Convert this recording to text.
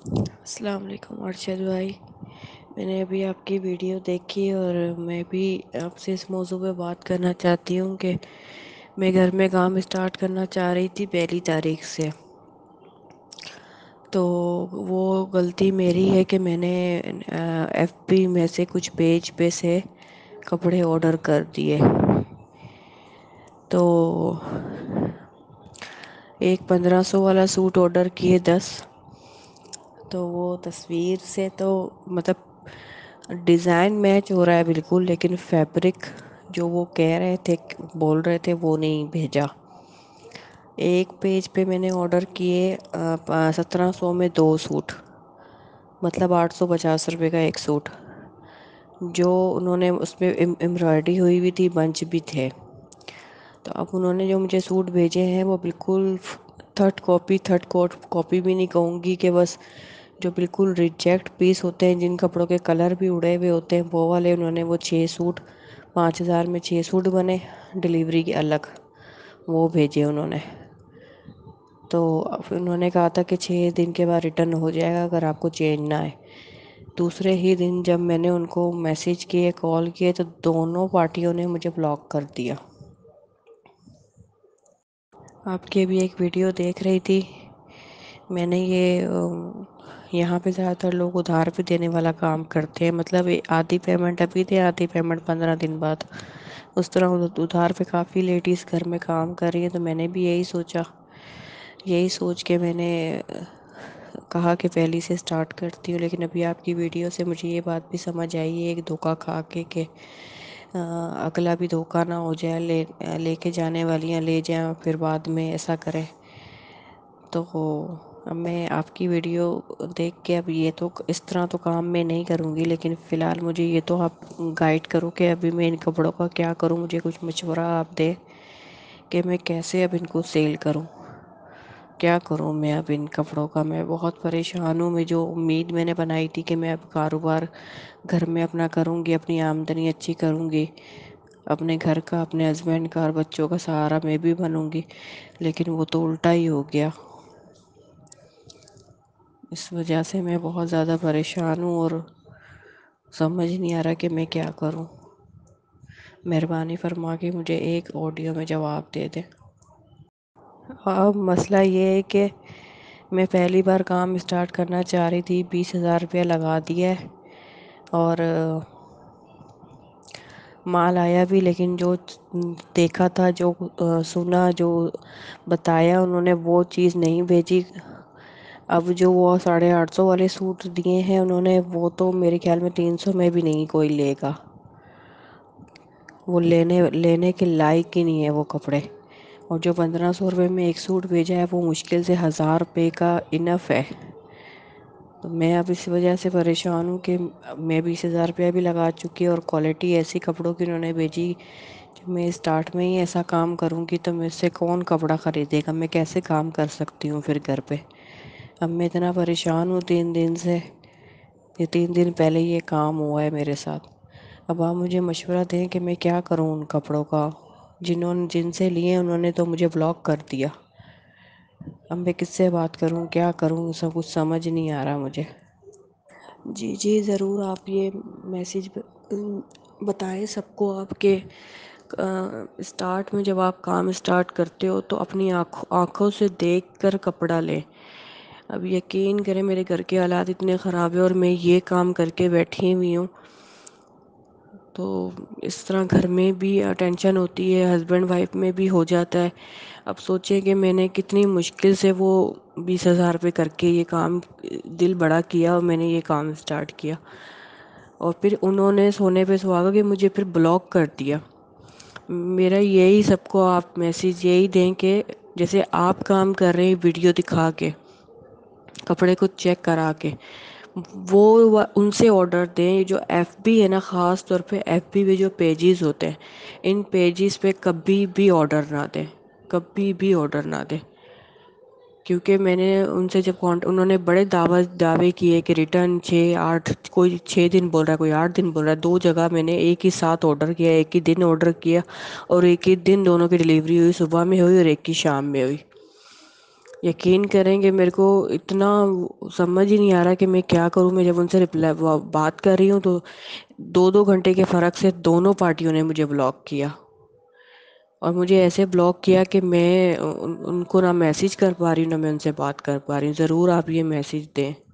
السلام علیکم ارشد بھائی، میں نے ابھی آپ کی ویڈیو دیکھی اور میں بھی آپ سے اس موضوع پہ بات کرنا چاہتی ہوں کہ میں گھر میں کام اسٹارٹ کرنا چاہ رہی تھی 1 تاریخ سے۔ تو وہ غلطی میری ہے کہ میں نے ایف بی میں سے کچھ پیج پہ سے کپڑے آرڈر کر دیے۔ تو ایک 1500 والا سوٹ آرڈر کیے 10، تو وہ تصویر سے تو مطلب ڈیزائن میچ ہو رہا ہے بالکل، لیکن فیبرک جو وہ کہہ رہے تھے بول رہے تھے وہ نہیں بھیجا۔ ایک پیج پہ میں نے آرڈر کیے 1700 میں 2 سوٹ، مطلب 850 روپے کا ایک سوٹ، جو انہوں نے اس پہ امبرائڈری ہوئی ہوئی تھی، بنچ بھی تھے۔ تو اب انہوں نے جو مجھے سوٹ بھیجے ہیں وہ بالکل تھرڈ کاپی بھی نہیں کہوں گی، کہ بس جو بالکل ریجیکٹ پیس ہوتے ہیں، جن کپڑوں کے کلر بھی اڑے ہوئے ہوتے ہیں، وہ والے انہوں نے وہ 6 سوٹ 5000 میں 6 سوٹ بنے، ڈیلیوری کے الگ وہ بھیجے انہوں نے۔ تو اب انہوں نے کہا تھا کہ 6 دن کے بعد ریٹرن ہو جائے گا اگر آپ کو چینج نہ آئے۔ دوسرے ہی دن جب میں نے ان کو میسیج کیے، کال کیے، تو دونوں پارٹیوں نے مجھے بلاک کر دیا۔ آپ کی بھی ایک ویڈیو دیکھ رہی تھی میں نے، یہاں پہ زیادہ تر لوگ ادھار پہ دینے والا کام کرتے ہیں، مطلب آدھی پیمنٹ ابھی دے، آدھی پیمنٹ 15 دن بعد، اس طرح ادھار پہ کافی لیڈیز گھر میں کام کر رہی ہیں۔ تو میں نے بھی یہی سوچ کے میں نے کہا کہ پہلی سے سٹارٹ کرتی ہوں، لیکن ابھی آپ کی ویڈیو سے مجھے یہ بات بھی سمجھ آئی ہے، ایک دھوکہ کھا کے کہ اگلا بھی دھوکہ نہ ہو جائے، لے کے جانے والیاں لے جائیں پھر بعد میں ایسا کریں۔ تو اب میں آپ کی ویڈیو دیکھ کے اب یہ تو اس طرح تو کام میں نہیں کروں گی، لیکن فی الحال مجھے یہ تو آپ گائیڈ کرو کہ ابھی میں ان کپڑوں کا کیا کروں، مجھے کچھ مشورہ آپ دیں کہ میں کیسے اب ان کو سیل کروں، کیا کروں میں اب ان کپڑوں کا۔ میں بہت پریشان ہوں، میں جو امید میں نے بنائی تھی کہ میں اب کاروبار گھر میں اپنا کروں گی، اپنی آمدنی اچھی کروں گی، اپنے گھر کا، اپنے ہسبینڈ کا اور بچوں کا سہارا میں بھی بنوں گی، لیکن وہ تو الٹا ہی ہو گیا۔ اس وجہ سے میں بہت زیادہ پریشان ہوں اور سمجھ نہیں آ رہا کہ میں کیا کروں۔ مہربانی فرما کے مجھے ایک آڈیو میں جواب دے دیں۔ اب مسئلہ یہ ہے کہ میں پہلی بار کام اسٹارٹ کرنا چاہ رہی تھی، 20,000 روپیہ لگا دیا ہے اور مال آیا بھی، لیکن جو دیکھا تھا، جو سنا، جو بتایا انہوں نے، وہ چیز نہیں بھیجی۔ اب جو وہ 850 والے سوٹ دیے ہیں انہوں نے، وہ تو میرے خیال میں 300 میں بھی نہیں کوئی لے گا، وہ لینے کے لائق ہی نہیں ہے وہ کپڑے۔ اور جو 1500 روپے میں ایک سوٹ بھیجا ہے وہ مشکل سے 1000 روپے کا انف ہے۔ تو میں اب اس وجہ سے پریشان ہوں کہ میں 20,000 روپیہ بھی لگا چکی اور کوالٹی ایسی کپڑوں کی انہوں نے بھیجی، جب میں اسٹارٹ میں ہی ایسا کام کروں گی تو مجھ سے کون کپڑا خریدے گا، میں کیسے کام کر سکتی ہوں پھر گھر پہ۔ اب میں اتنا پریشان ہوں 3 دن سے، یہ 3 دن پہلے یہ کام ہوا ہے میرے ساتھ۔ اب آپ مجھے مشورہ دیں کہ میں کیا کروں ان کپڑوں کا، جن سے لیے انہوں نے تو مجھے بلاک کر دیا۔ اب میں کس سے بات کروں، کیا کروں، سب کچھ سمجھ نہیں آ رہا مجھے۔ جی ضرور، آپ یہ میسیج بتائیں سب کو آپ کے اسٹارٹ میں جب آپ کام اسٹارٹ کرتے ہو تو اپنی آنکھوں سے دیکھ کر کپڑا لیں۔ اب یقین کریں میرے گھر کے حالات اتنے خراب ہیں اور میں یہ کام کر کے بیٹھی ہوئی ہوں، تو اس طرح گھر میں بھی ٹینشن ہوتی ہے، ہسبینڈ وائف میں بھی ہو جاتا ہے۔ اب سوچیں کہ میں نے کتنی مشکل سے وہ 20,000 روپے کر کے یہ کام دل بڑا کیا اور میں نے یہ کام اسٹارٹ کیا، اور پھر انہوں نے سونے پہ سہاگا کہ مجھے پھر بلاک کر دیا۔ میرا یہی سب کو آپ میسیج یہی دیں کہ جیسے آپ کام کر رہے ہیں ویڈیو دکھا کے، کپڑے کو چیک کرا کے، وہ ان سے آرڈر دیں۔ جو ایف بی ہے نا، خاص طور پہ ایف بی پہ جو پیجز ہوتے ہیں، ان پیجز پہ کبھی بھی آرڈر نہ دیں، کبھی بھی آرڈر نہ دیں، کیونکہ میں نے ان سے جب انہوں نے بڑے دعوے کیے کہ ریٹرن 6-8، کوئی 6 دن بول رہا ہے، کوئی 8 دن بول رہا ہے۔ 2 جگہ میں نے ایک ہی ساتھ آرڈر کیا، ایک ہی دن آرڈر کیا، اور ایک ہی دن دونوں کی ڈیلیوری ہوئی، صبح میں ہوئی اور ایک کی شام میں ہوئی۔ یقین کریں کہ میرے کو اتنا سمجھ ہی نہیں آ رہا کہ میں کیا کروں. میں جب ان سے بات کر رہی ہوں تو 2 2 گھنٹے کے فرق سے دونوں پارٹیوں نے مجھے بلاک کیا، اور مجھے ایسے بلاک کیا کہ میں ان کو نہ میسج کر پا رہی ہوں نہ میں ان سے بات کر پا رہی ہوں. ضرور آپ یہ میسج دیں.